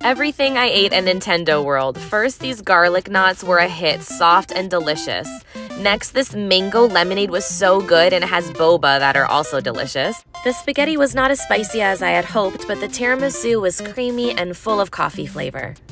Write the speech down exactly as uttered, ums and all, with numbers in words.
Everything I ate in Nintendo World. First, these garlic knots were a hit, soft and delicious. Next, this mango lemonade was so good and it has boba that are also delicious. The spaghetti was not as spicy as I had hoped, but the tiramisu was creamy and full of coffee flavor.